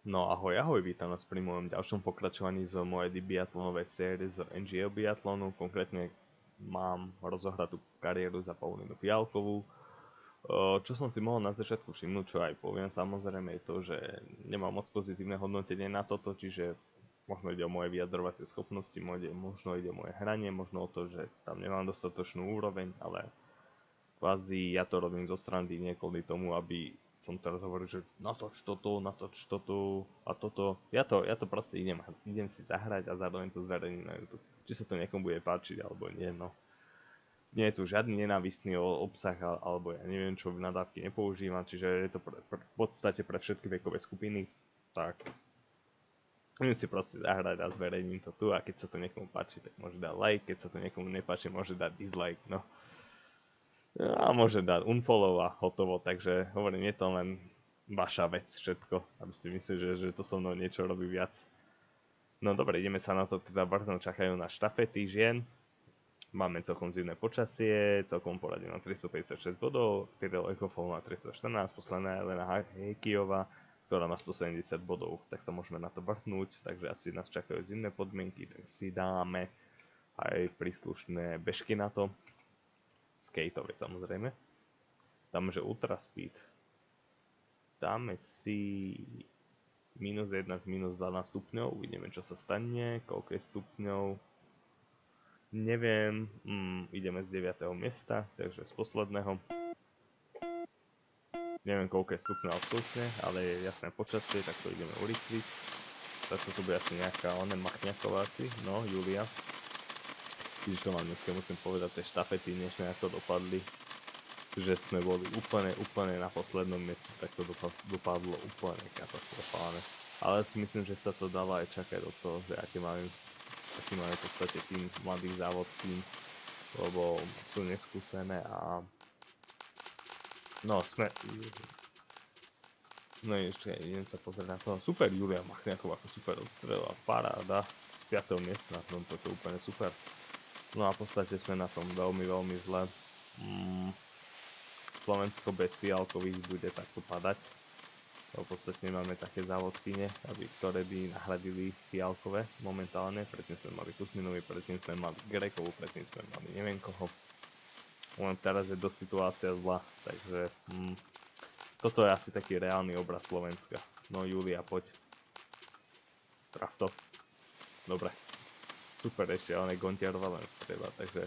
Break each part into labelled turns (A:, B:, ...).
A: No ahoj, ahoj, vítam vás pri mojom ďalšom pokračovaní z mojej biatlonovej série z NGO biatlonu. Konkrétne mám rozohratú kariéru za Paulínu Fialkovú. Čo som si mohol na začiatku všimnúť, čo aj poviem samozrejme, je to, že nemám moc pozitívne hodnotenie na toto, čiže možno ide o moje vyjadrovacie schopnosti, možno ide o moje hranie, možno o to, že tam nemám dostatočnú úroveň, ale kvázi ja to robím zo strany nie kvôli tomu, aby som teraz hovoril, že natoč toto a toto. Ja to proste idem si zahrať a zároveň to zverejním na YouTube. Či sa to niekomu bude páčiť alebo nie, no. Nie je tu žiadny nenávistný obsah alebo ja neviem čo, nadávky nepoužívam, čiže je to v podstate pre všetky vekové skupiny, tak idem si proste zahrať a zverejním to tu a keď sa to niekomu páči, tak môže dať like, keď sa to niekomu nepáči, môže dať dislike, no. A môže dať unfollow a hotovo, takže hovorím, je to len vaša vec všetko, aby ste mysleli, že to so mnou niečo robí viac. No dobre, ideme sa na to teda vrhnúť, čakajú na štafety žien. Máme celkom zimné počasie, celkom poradí na 356 bodov, Tyrell Ekhoffov na 314, posledná Elena Hejkijová, ktorá má 170 bodov, tak sa môžeme na to vrhnúť, takže asi nás čakajú zimné podmienky, tak si dáme aj príslušné bežky na to. Skateové samozrejme. Dáme, že Ultra Speed. Dáme si minus 1 až minus 12 stupňov. Uvidíme, čo sa stane. Koľko je stupňov. Neviem. Ideme z 9. miesta, takže z posledného. Neviem, koľko je stupňov absolútne, ale je jasné počasie, tak to ideme urýchliť. Tak to bude asi nejaká Machňaková asi. No, Julia. Čiže to vám dneska musím povedať, tie štafety dnešné ako dopadli, že sme boli úplne na poslednom mieste, tak to dopadlo úplne katastrofálne. Ale si myslím, že sa to dalo aj čakať od toho, že aký máme v podstate tým mladých závodkým, lebo sú neskúsené a no ešte idem sa pozrieť na to. Super, Julia Machňáková, ako super odstrela, paráda, z 5. miesta na tomto, to je úplne super. No a v podstate sme na tom veľmi zle. Slovensko bez Fialkových bude takto padať. V podstate nemáme také závodkyne, ktoré by nahradili Fialkové momentálne. Predtým sme mali Kusminovi, predtým sme mali Grekovú, predtým sme mali neviem koho. Len teraz je dosť situácia zlá, takže toto je asi taký reálny obraz Slovenska. No Julia, poď. Traf to. Dobre. Super, ešte ale Gontiarova len streba, takže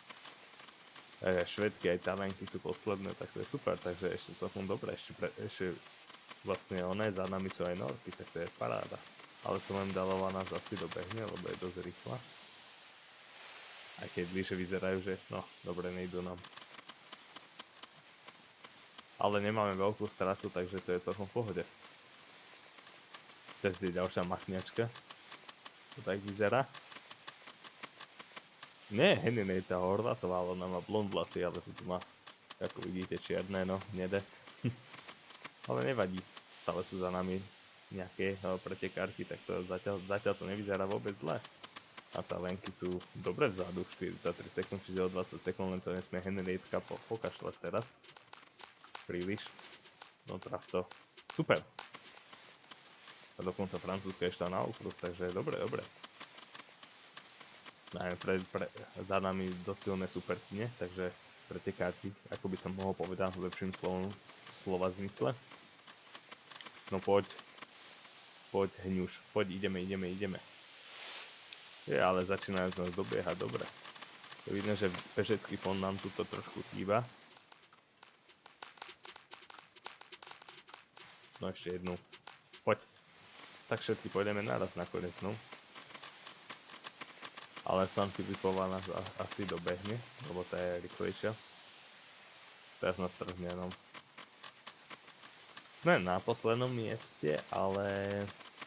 A: Švédky aj Talianky sú posledné, tak to je super, takže ešte celkom dobre, ešte vlastne za nami sú aj Norky, tak to je paráda. Ale Solendalová nás asi dobehne, lebo je dosť rýchla. Aj keď bližšie vyzerajú, že no, dobre, nejdu nám. Ale nemáme veľkú stratu, takže to je celkom v pohode. Teraz je ďalšia machňačka. To tak vyzerá. Nie, Henrietta Horvátová, ale ona má blond vlasy, ale tu má, ako vidíte, čierne, no, hnedé. Ale nevadí, stále sú za nami nejaké pretekárky, tak to zatiaľ to nevyzerá vôbec zle. A Talianky sú dobre vzadu, 43 sekúnd, čiže o 20 sekúnd, len to nesmie Henrietta pokašľať teraz. Príliš. No traf to. Super. A dokonca Francúzska ešte na okruh, takže dobre. Za nami dosť silné superkyne, takže pretekárky, ako by som mohol povedať v lepším slova zmysle. No poď hňuš, poď, ideme. Je, ale začínajú nás dobiehať, dobre. To vidno, že bežecký fond nám tuto trošku chýba. No ešte jednu. Poď. Tak všetky pôjdeme naraz nakoniec, no. Ale San Filipová nás asi dobehne, lebo tá je rýchlejšia. Teraz nás trhne, no. Sme na poslednom mieste, ale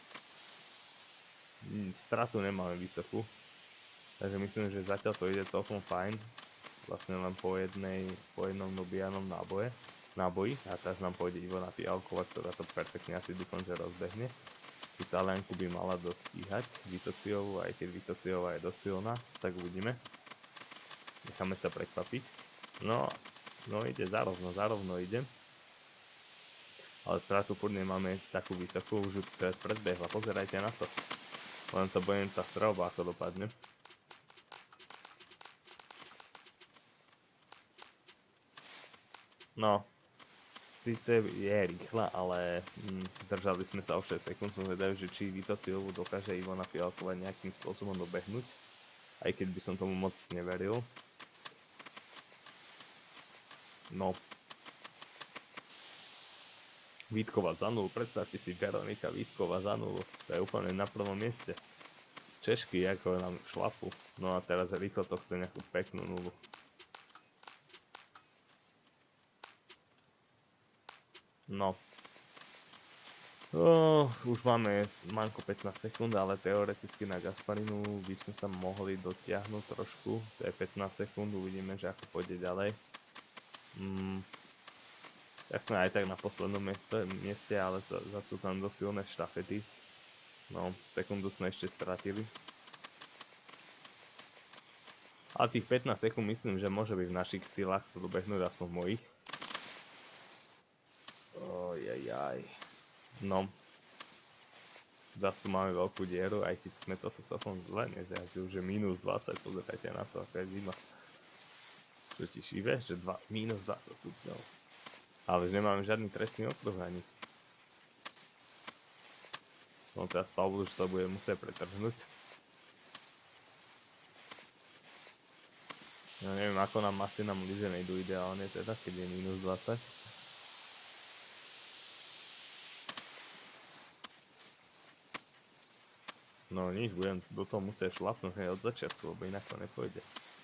A: stratu nemáme vysokú. Takže myslím, že zatiaľ to ide celkom fajn. Vlastne len po jednom dobijanom náboji. A teraz nám pôjde Ivona Fialková, ktorá to perfektne asi dúfam, že rozbehne. Talianku by mala dostíhať Vitociovú, aj keď Vitociová je dosť silná, tak uvidíme. Necháme sa prekvapiť. No ide zarovno ide. Ale stratu furt nemáme takú vysokú, už teraz predbehla, pozerajte na to. Len sa bojím tá strelba, ako dopadne. No, síce je rýchla, ale zdržali sme sa o 6 sekúnd, som zvedavý, že či Vito Silvu dokáže Ivona Fialková nejakým spôsobom dobehnúť, aj keď by som tomu moc neveril. No. Vítkova za 0, predstavte si Veronika Vítkova za 0, to je úplne na prvom mieste. Češky ako nám šlapu, no a teraz rýchlo to chce nejakú peknú 0. No. Už máme manko 15 sekúnd, ale teoreticky na Gasparinu by sme sa mohli dotiahnuť trošku, to je 15 sekúnd, uvidíme, že ako pôjde ďalej. Tak sme aj tak na poslednom mieste, ale zase sú tam dosť silné štafety. No, sekundu sme ešte stratili. A tých 15 sekúnd myslím, že môže byť v našich silách dobehnúť, aspoň v mojich. Ojajaj. No. Zas tu máme veľkú dieru, aj keď sme toto celkom zle nezjazili, už je minus 20, pozerajte na to, aká je zima. Čo ti šíbe, že minus 20 stupňov. Ale už nemáme žiadny trestný okruh ani. No teraz Pavol už sa bude musieť pretrhnúť. Ja neviem, ako nám asi lyže nejdú ideálne teda, keď je minus 20. No nič, budem do toho musieť šlapnúť hneď od začiatku, lebo inak to nepôjde.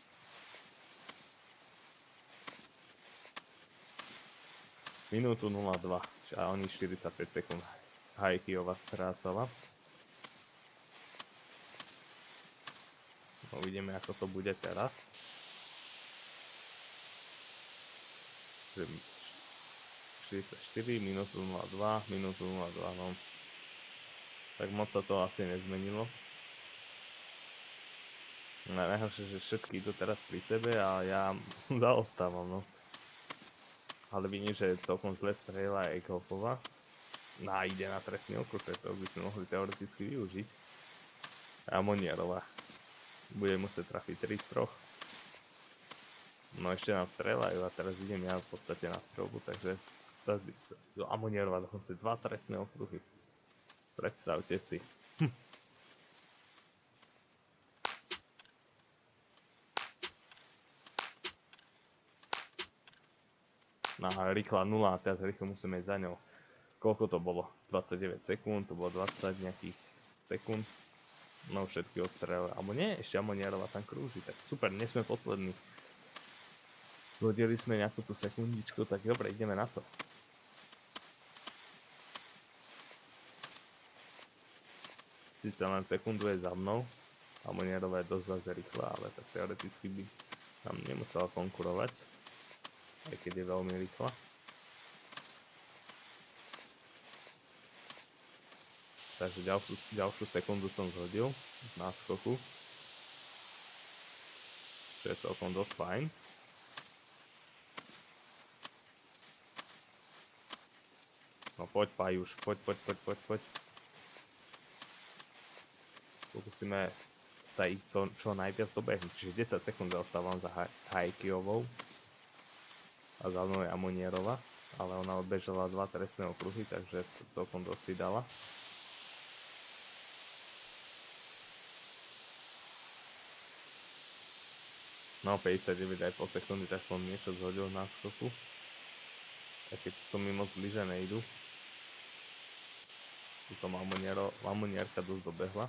A: Minútu 02, a oni 45 sekúnd. Hajkiova strácala. No, uvidíme, ako to bude teraz. 44, minútu 02, minútu 02, no. Tak moc sa to asi nezmenilo. Najhoršie, že všetky idú teraz pri sebe a ja zaostávam, no. Ale vidím, že celkom zle strieľa Ekelfova. Ide na trestný okruh, to by sme mohli teoreticky využiť. A Monierova bude musieť trafiť 3 z 3. No ešte nám strieľajú a teraz idem ja v podstate na strelbu, takže Amonierova dokonca 2 trestné okruhy. Predstavte si. Rýchla 0 a teraz rýchlo musíme ísť za ňou. Koľko to bolo? 29 sekúnd, to bolo 20 nejakých sekúnd. No všetky odstrelili. Alebo nie, ešte Amonierova tam krúži. Tak super, nie sme poslední. Zhodili sme nejakú tú sekundičku, tak dobre, ideme na to. Sice len sekundu je za mnou. Amonierova je dosť zase rýchla, ale tak teoreticky by tam nemusela konkurovať. Aj keď je veľmi rýchla. Takže ďalšiu sekundu som zhodil v náskoku. Čo je celkom dosť fajn. No poď Pajuš, poď. Pokúsime sa ich čo najviac dobehnúť. Čiže 10 sekúnd zaostávam za Hajkiovou. A za mnou je Amonierova, ale ona odbežala 2 trestné okruhy, takže to celkom dosť si dala. No 59,5 sekundy, tak som niečo zhodil na skoku. A keď to mi moc bliže nejdu. Tuto Amonierka dosť dobehla.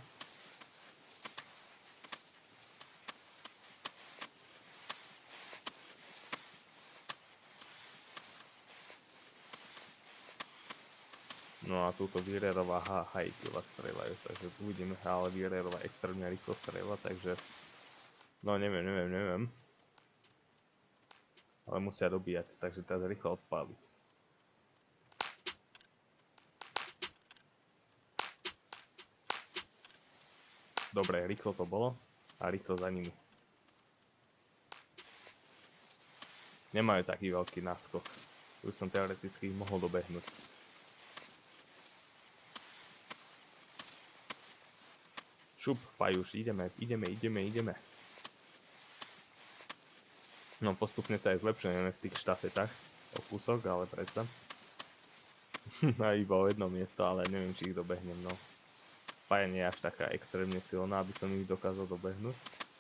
A: No a túto Vírerová Hajkiova strieľajú, takže uvidíme, ale Vírerová extrémne rýchlo strieľa, takže no neviem. Ale musia dobíjať, takže teraz rýchlo odpáliť. Dobre, rýchlo to bolo a rýchlo za nimi. Nemajú taký veľký náskok, už som teoreticky ich mohol dobehnúť. Šup, Pajuš, ideme. No postupne sa aj zlepšujeme v tých štafetách o kúsok, ale predsa. A iba o jedno miesto, ale neviem, či ich dobehnem, no. Paja nie je až taká extrémne silná, aby som ich dokázal dobehnúť.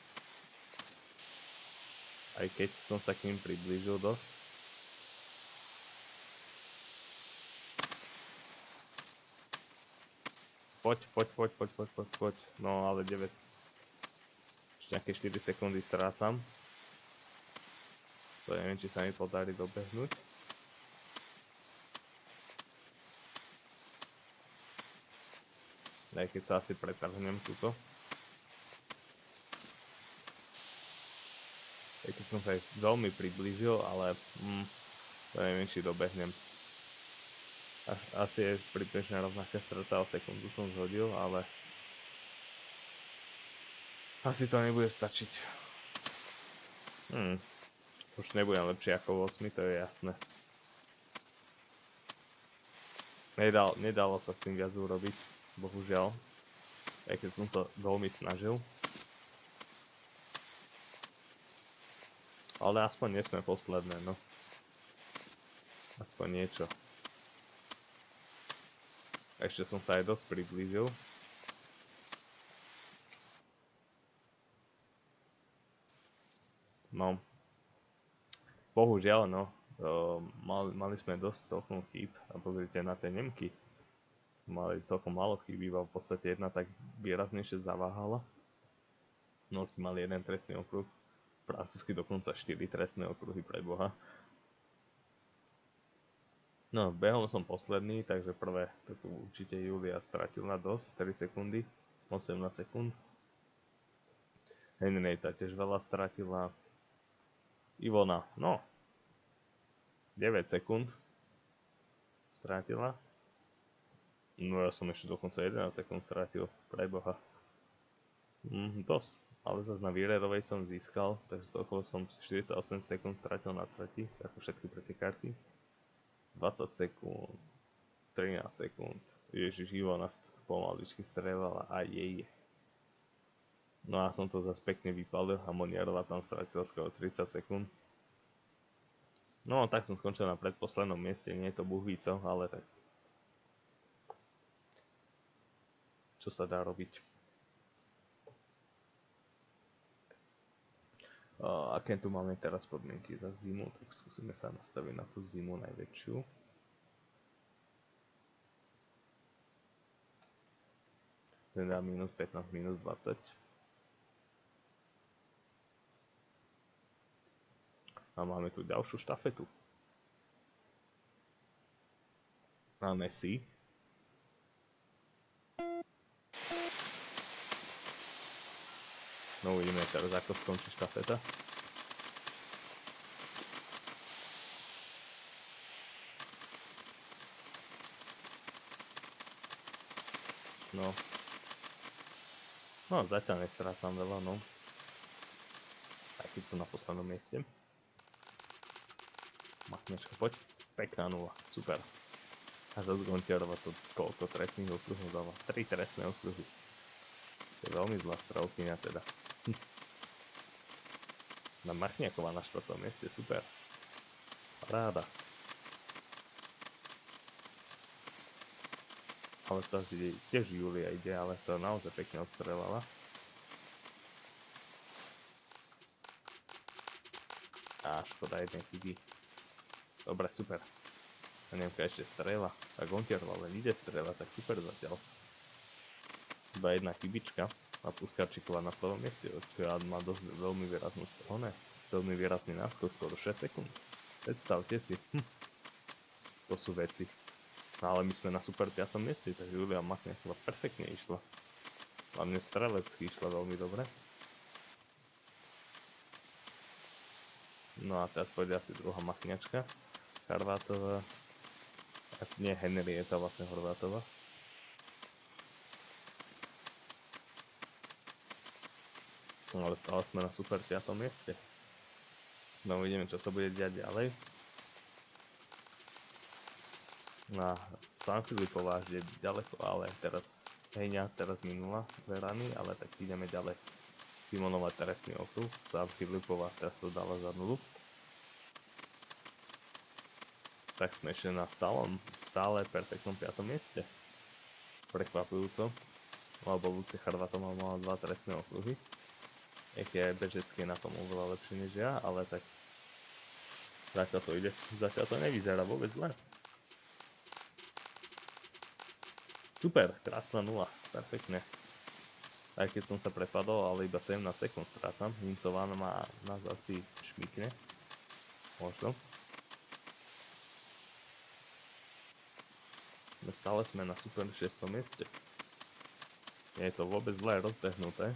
A: Aj keď som sa k ním priblížil dosť. Poď. No ale 9. Ešte nejaké 4 sekundy strácam. To neviem, či sa mi podarí dobehnúť. Aj keď sa asi pretrhnem túto. Aj keď som sa aj veľmi priblížil, ale to neviem, či dobehnem. Asi je približne rovnaká strata, o sekundu som zhodil, ale asi to nebude stačiť. Už nebudem lepšie ako 8, to je jasné. Nedalo sa s tým viac urobiť, bohužiaľ. Aj keď som sa veľmi snažil. Ale aspoň nie sme posledné, no. Aspoň niečo. Ešte som sa aj dosť priblížil. No. Bohužiaľ, no. Mali sme dosť celkom chýb. A pozrite na tie Nemky. Mali celkom málo chýb, iba v podstate jedna tak výraznejšie zaváhala. No, mali jeden trestný okruh. Francúzsky dokonca 4 trestné okruhy, pre Boha. No, behol som posledný, takže prvé to tu určite Julia stratila dosť, 3 sekundy, 18 sekúnd. Henrietta tiež veľa stratila. Ivona, no, 9 sekúnd strátila. No ja som ešte dokonca 11 sekúnd strátil, pre Boha. Dosť, ale zase na Wiererovej som získal, takže okolo som 48 sekúnd strátil na trati, ako všetky pretekárky. 20 sekúnd, 13 sekúnd, Ježiš, Ivona pomaličky strieľala a jej. No a som to zase pekne vypalil a Moniarová tam stratila skoro 30 sekúnd. No tak som skončil na predposlednom mieste, nie je to buhvíco, ale tak. Čo sa dá robiť? Aké tu máme teraz podmienky za zimu, tak skúsime sa nastaviť na tú zimu najväčšiu. Teda minus 15, minus 20. A máme tu ďalšiu štafetu. A Messi. No uvidíme teraz, ako skončí štafeta. No, zatiaľ nestrácam veľa, no. Aj keď som na poslednom mieste. Machnička, poď. Pekná nula, super. A zase Gontiarova to koľko trestných okruhov dáva. 3 trestné okruhy. To je veľmi zlá strelkyňa teda. Na Machniaková na 4. mieste, super. Paráda. Ale to tiež Julia ide, ale to naozaj pekne odstrelala. Á, škoda jednej chyby. Dobre, super. A Nemka ešte strela. A Gontiarova len ide strela, tak super zatiaľ. Iba jedna chybička. A Puskarčíková na 1. mieste, ktorá má dosť veľmi výraznú stranu. Veľmi výrazný náskok, skoro 6 sekúnd. Predstavte si. To sú veci. No ale my sme na super 5. mieste, takže Julia Machniaková perfektne išla. Hlavne strelecky išla veľmi dobre. No a teraz pôjde asi druhá Machniačka. Charvátová. Nie, Henrietta vlastne Horvátová. No ale stále sme na super 5. mieste. No uvidíme, čo sa bude diať ďalej. No a San Filipová je ďaleko, ale teraz Heňa teraz minula 2 rany, ale tak ideme ďalej. Simonova trestný okruh, sa Filipová teraz to dala za 0. Tak sme ešte na stále perfektnom 5. mieste. Prekvapujúco, lebo Lucia Charvatová mala 2 trestné okruhy. Ešte aj Bežecký na tom oveľa lepšie než ja, ale tak zatiaľ to ide, zatiaľ to nevyzerá vôbec zle. Super, krásna 0, perfektne. Aj keď som sa prepadol, ale iba 17 sekúnd strácam. Hincová má nás asi šmikne. Možno. Stále sme na super 6. mieste. Nie je to vôbec zle rozbehnuté.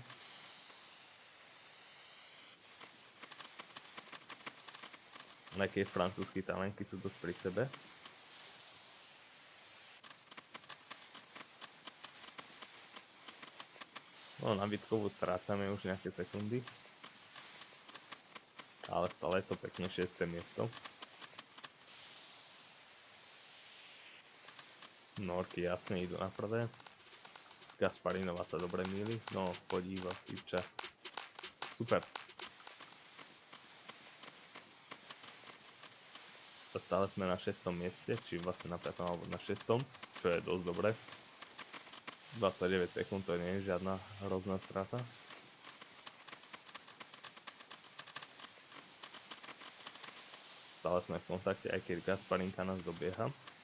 A: Aj keď francúzski talentky sú dosť pri sebe. No, na bitkovú strácame už nejaké sekundy. Ale stále je to pekne 6. miesto. Norky jasne idú na prvé. Gasparinová sa dobre míli. No, podíva, Ipča. Super. Stále sme na 6. mieste, či vlastne na 5. alebo na 6. Čo je dosť dobre. 29 sekúnd, to nie je žiadna hrozná strata. Stále sme v kontakte, aj keď Gasparinka nás dobieha.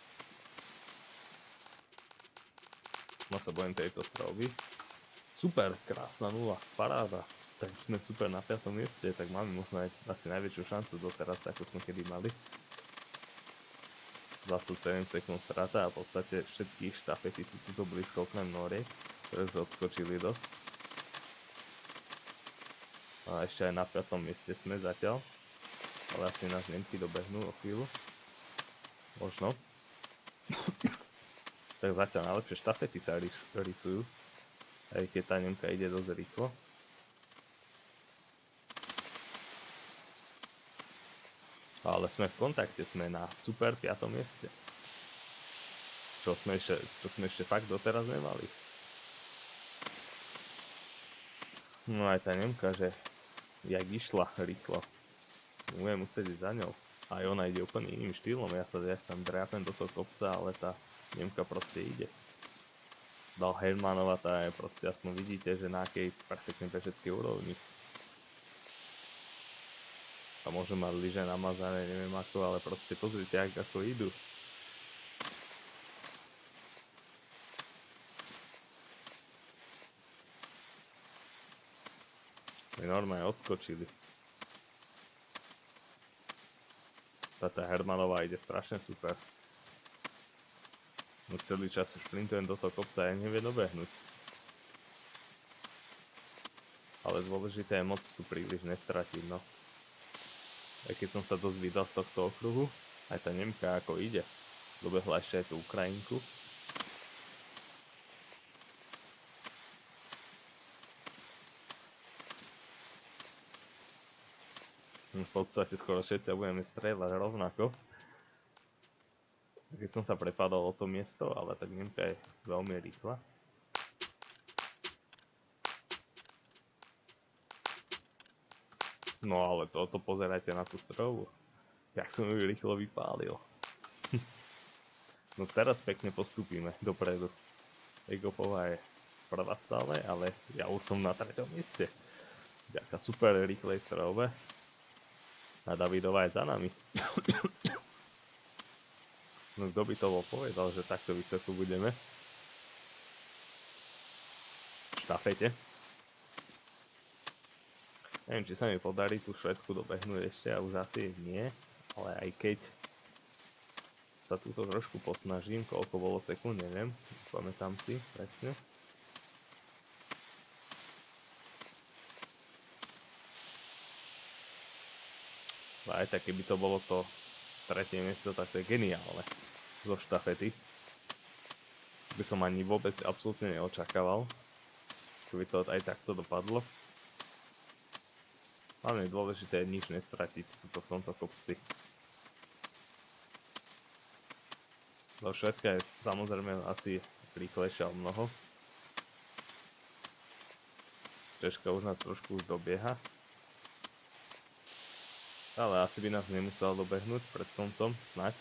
A: No sa bojím tejto stravy. Super, krásna 0, paráda. Tak sme super na 5. mieste, tak máme možno aj asi najväčšiu šancu doteraz, ako sme kedy mali. 27 sekúnd strata a v podstate všetky štafety sú tuto blízko okrem noriek, ktoré sa odskočili dosť. A ešte aj na 5. mieste sme zatiaľ, ale asi nás Nemky dobehnú o chvíľu. Možno. Tak zatiaľ najlepšie štafety sa rysujú, aj keď tá Nemka ide dosť rýchlo. Ale sme v kontakte, sme na super 5. mieste. Čo sme ešte fakt doteraz nemali. No aj tá Nemka, že jak išla rýchlo. Budem musieť ísť za ňou. Aj ona ide úplne iným štýlom, ja tam drápem do toho kopca, ale tá Nemka proste ide. Dal Hermanova, tá je proste, aspoň vidíte, že na akej perfektnej bežeckej úrovni. A môže mať lyže namazané, neviem ako, ale proste pozrite, ako idú. My normálne odskočili. Táto Hermanová ide strašne super. No celý čas šprintujem do toho kopca a ja nevie dobehnúť. Ale dôležité je moc tu príliš nestratiť, no. Aj keď som sa dosť vydal z tohto okruhu, aj tá Nemka ako ide. Dobehla ešte aj tú Ukrajinku. V podstate skoro všetci budeme strieľať rovnako. Keď som sa prepadol o to miesto, ale tak Nemka je veľmi rýchla. No ale toto pozerajte na tú strovu. Jak som ju rýchlo vypálil. No teraz pekne postupíme dopredu. Egopová je prvá stále, ale ja už som na 3. mieste. Ďaká super rýchlej strove. A Davidová je za nami. No kto by to bol povedal, že takto vysoko budeme. V štafete. Neviem, či sa mi podarí tú Švédku dobehnúť ešte a už asi nie, ale aj keď sa túto trošku posnažím, koľko bolo sekúnd, neviem, pamätám si presne. A aj tak, keby to bolo to 3. miesto, tak to je geniálne zo štafety. By som ani vôbec absolútne neočakával, keby to aj takto dopadlo. Hlavne dôležité je nič nestratiť v tomto kopci. No Švédka je samozrejme asi rýchlejšia o mnoho. Češka už nás trošku už dobieha. Ale asi by nás nemusel dobehnúť pred koncom, snaď.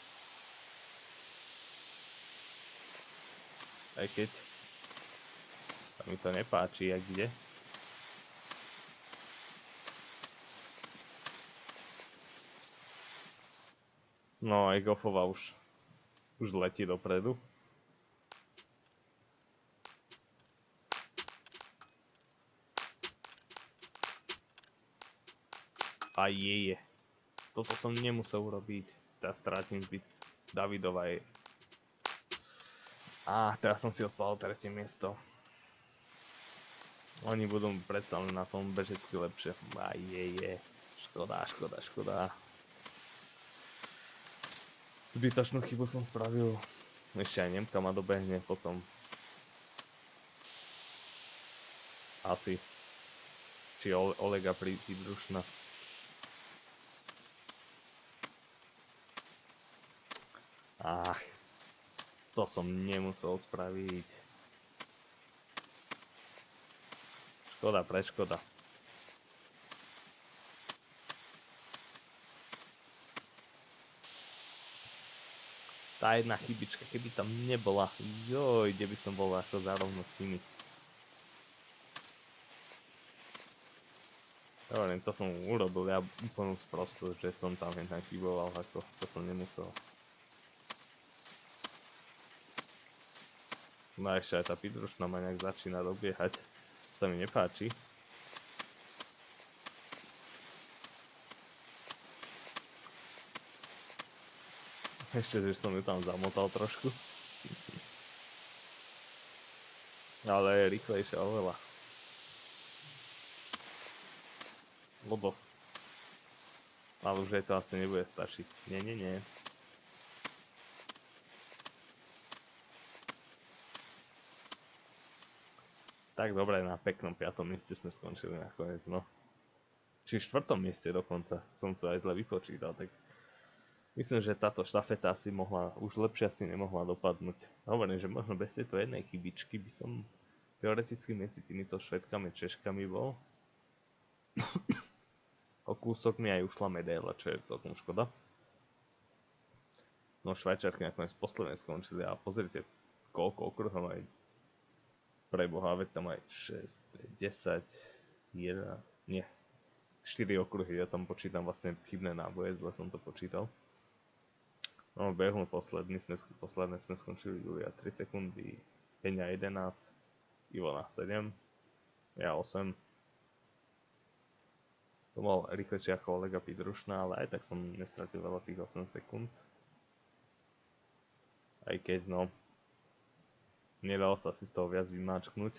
A: Aj keď sa mi to nepáči, jak ide. No, aj Goffova už letí dopredu. A je. Toto som nemusel urobiť. Teraz strátim zbyt. Davidova je. Teraz som si odpálil tretie miesto. Oni budú predsa len na tom bežecky lepšie. Je. Škoda. Zbytočnú chybu som spravil. Ešte aj Nemka ma dobehne potom. Asi. Či Olega Pridrušna. To som nemusel spraviť. Škoda. Tá jedna chybička, keby tam nebola, kde by som bol ako zárovno s nimi. Hovorím, to som urobil ja úplnú sprostosť, že som tam jednak chyboval, ako to som nemusel. No ešte aj tá Pidrušna ma nejak začína dobiehať, sa mi nepáči. Ešte, že som ju tam zamotal trošku. Ale je rýchlejšia oveľa. Blbosť. Ale už aj to asi nebude stačiť. Nie. Tak dobre, na peknom 5. mieste sme skončili nakoniec, no. Či 4. mieste dokonca. Som to aj zle vypočítal, tak... Myslím, že táto štafeta asi mohla, už lepšie asi nemohla dopadnúť. Hovorím, že možno bez tejto jednej chybičky by som teoreticky medzi týmito Švédkami, Češkami bol. O kúsok mi aj ušla medaila, čo je celkom škoda. No Švajčiarky nakoniec posledné skončili a pozrite, koľko okruhov aj preboha, veď tam aj 6, 10, 1, nie, 4 okruhy, ja tam počítam vlastne chybné náboje, zle som to počítal. No, behu posledné sme skončili Julia 3 sekundy, Heňa 11, Ivona 7, ja 8. To mal rýchlejšie ako Olega Pidrušna, ale aj tak som nestratil veľa tých 8 sekúnd. Aj keď, no, nedalo sa si z toho viac vymáčknuť.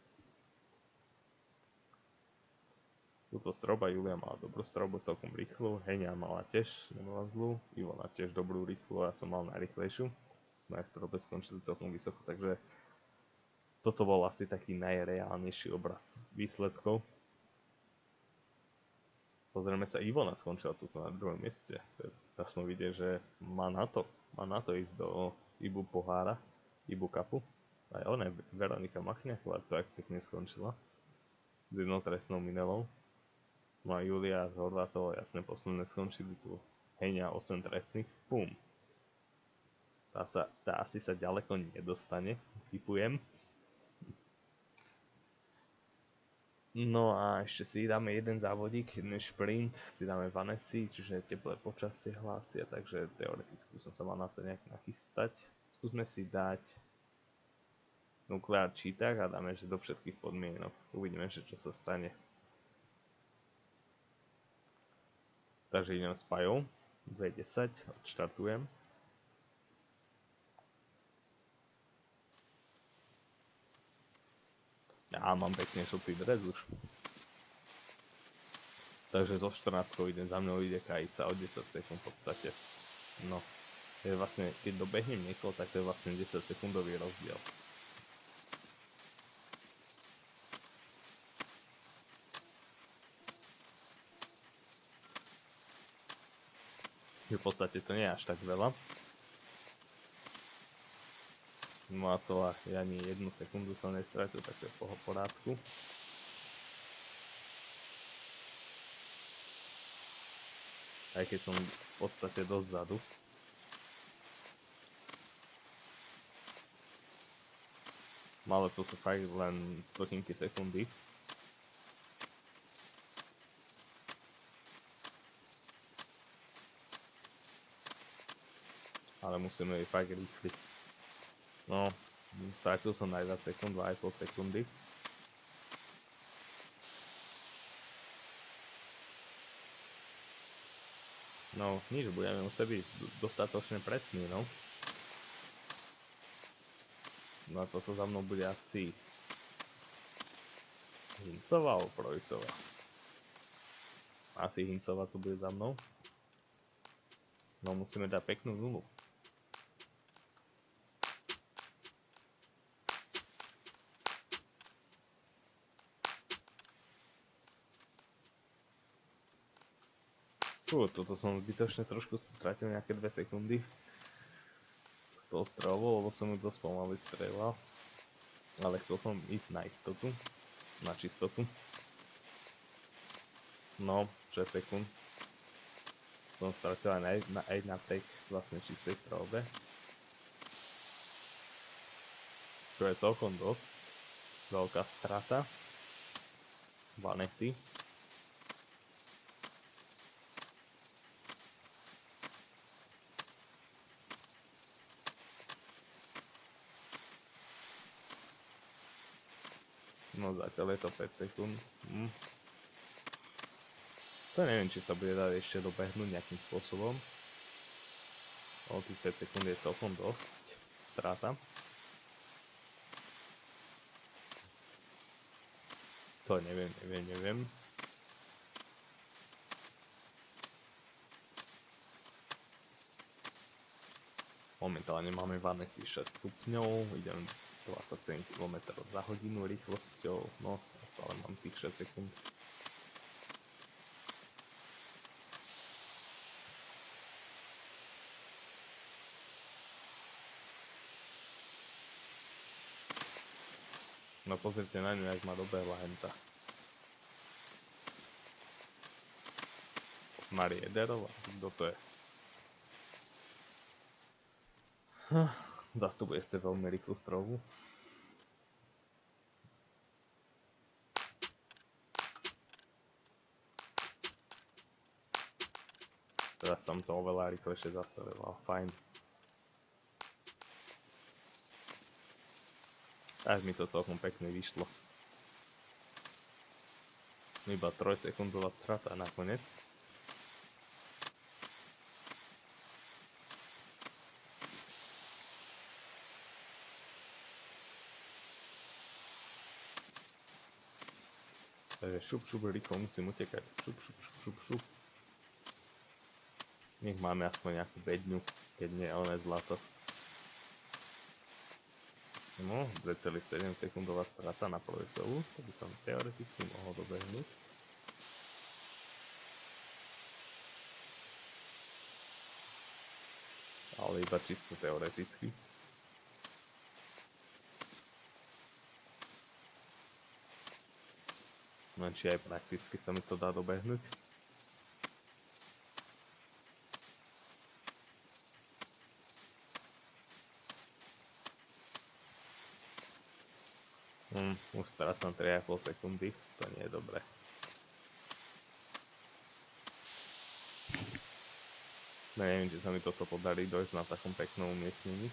A: Túto stroba Julia mala dobrú strobu, celkom rýchlu, Heňa mala tiež, nemala zlú, Ivona tiež dobrú rýchlu a ja som mal najrýchlejšiu. Sme aj v strobe skončili celkom vysoko, takže toto bol asi taký najreálnejší obraz výsledkov. Pozrieme sa, Ivona skončila tuto na 2. mieste. Teraz sme vidieť, že má na to ísť do Ibu pohára, Ibu Cupu. Aj ona, Veronika Machňáková, to ak pekne skončila. S jednou trestnou minelou. No a Julia z Horvátova, jasne posledné skončili tu. Heňa 8 trestných, pum. Tá asi sa ďaleko nedostane, typujem. No a ešte si dáme jeden závodík, jeden šprint, si dáme Vanessy, čiže teplé počasie hlásia, takže teoreticky som sa mal na to nejak nachystať. Skúsme si dať nukleár čítak a dáme, že do všetkých podmienok. Uvidíme, že čo sa stane. Takže idem s Pajou, 2.10, odštartujem. Ja mám pekne žltý dres už. Takže zo 14 ide, za mnou ide Kajsa o 10 sekúnd v podstate. No, to je vlastne, keď dobehnem niekoho, tak to je vlastne 10 sekundový rozdiel. V podstate to nie je až tak veľa. 0,1 sekundu som nestratil, tak to je v porádku. Aj keď som v podstate dosť zadu. Ale to sú fakt len stotinky sekundy. Ale musíme byť fakt rýchli. No, strátil som najviac sekund, 2,5 sekundy. No, nič, budeme musieť byť dostatočne presný, no. No a toto za mnou bude asi Hincová alebo Projsová. Asi Hincová tu bude za mnou. No musíme dať peknú nulu. Toto som zbytočne trošku stratil nejaké 2 sekundy z toho strovu, lebo som ju dosť pomaly strelal. Ale chcel som ísť na istotu, na čistotu. No, 6 sekúnd. Som stratil aj na tej vlastne čistej strelbe. Čo je celkom dosť veľká strata. Vanessy. No zatiaľ je to 5 sekúnd. To neviem, či sa bude dať ešte dobehnúť nejakým spôsobom. O tých 5 sekúnd je celkom dosť strata. To neviem. Momentálne máme Vanessy 6 stupňov, idem 27 km za hodinu rýchlosťou, no a stále mám tých 6 sekúnd. No pozrite na ňu, jak ma dobehla henta. Marie Ederová, kto to je? Zas tu bude chce veľmi rýchlu strovu. Teraz som to oveľa rýchlejšie zastavil, fajn. Až mi to celkom pekne vyšlo. Iba 3 sekundová strata nakoniec. Takže šup, rýchlo musím utekať. Šup. Nech máme aspoň nejakú bedňu, keď nie je oné zlato. No, 2,7 sekundová strata na Projsovu, to by som teoreticky mohol dobehnúť. Ale iba čisto teoreticky. No či aj prakticky sa mi to dá dobehnúť. Už strácam 3,5 sekundy, to nie je dobré. No neviem, či sa mi toto podarí dojsť na takom peknom umiestnení.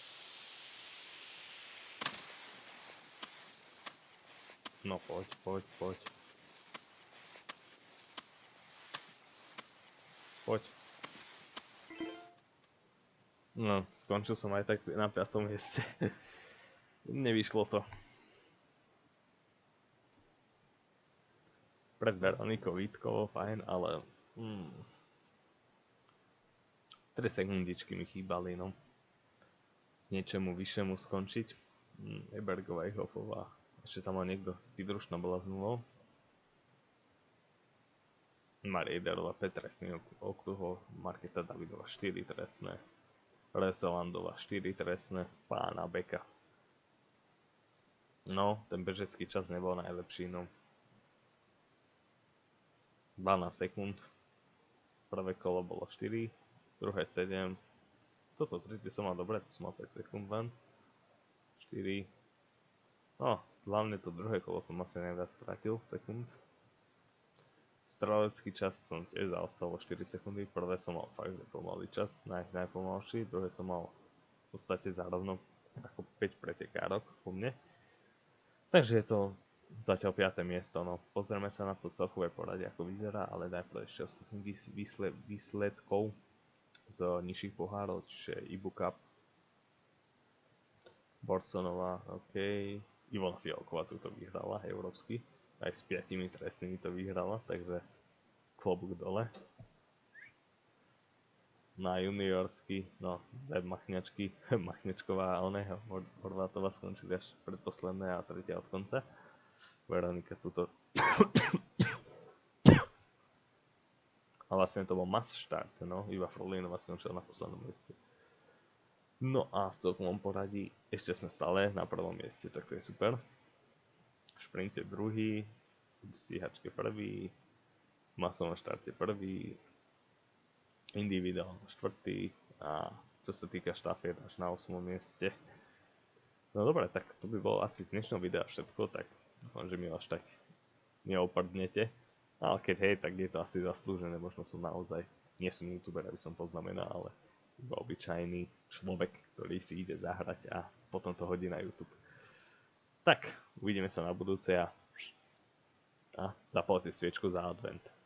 A: No poď. Poď. No, skončil som aj tak na 5. mieste. Nevyšlo to. Pred Veronikou Vítkovou, fajn, ale 3 sekundičky mi chýbali, no. Niečomu vyššiemu skončiť. Ebergová, Eichhoffová. Ešte tam niekto vydružná bola s nulou. Marie Ederová 5 trestných okruhov, Markéta Davidová 4 trestné, Reselandová 4 trestné, Pána Beka. No, ten bežecký čas nebol najlepší, no. 12 sekúnd. prvé kolo bolo 4, druhé 7, toto tretie som mal dobre, to som mal 5 sekúnd len, 4, no, hlavne to druhé kolo som asi najviac stratil sekúnd. Strelecký čas som tiež zaostal o 4 sekundy, prvé som mal fakt pomalý čas, najpomalší, druhé som mal v podstate zárovno ako 5 pretekárok po mne. Takže je to zatiaľ 5. miesto, no pozrieme sa na to celkové poradie ako vyzerá, ale najprv ešte ostatných výsledkov z nižších pohárov, čiže Ibu Cup, Borsonová, OK, Ivona Fialková túto vyhrala, európsky, aj s 5 trestnými to vyhrala, takže klobúk dole. Na juniorsky, no, Machňačky, Machňačková a oného, Horvátová skončili až predposledné a tretia od konca. Veronika túto... A vlastne to bol mass štart, no, Iva Frolínová skončila na poslednom mieste. No a v celkovom poradí ešte sme stále na prvom mieste, tak to je super. V šprinte druhý, v stíhačke prvý, v masovom štarte prvý, individuálne štvrtý a čo sa týka štafet až na 8. mieste. No dobre, tak to by bolo asi z dnešného videa všetko, tak dúfam, že mi až tak neoprdnete. Ale keď hej, tak je to asi zaslúžené, možno som naozaj, nie som youtuber, aby som poznamenal, ale iba obyčajný človek, ktorý si ide zahrať a potom to hodí na YouTube. Tak, uvidíme sa na budúce a zapálte sviečku za advent.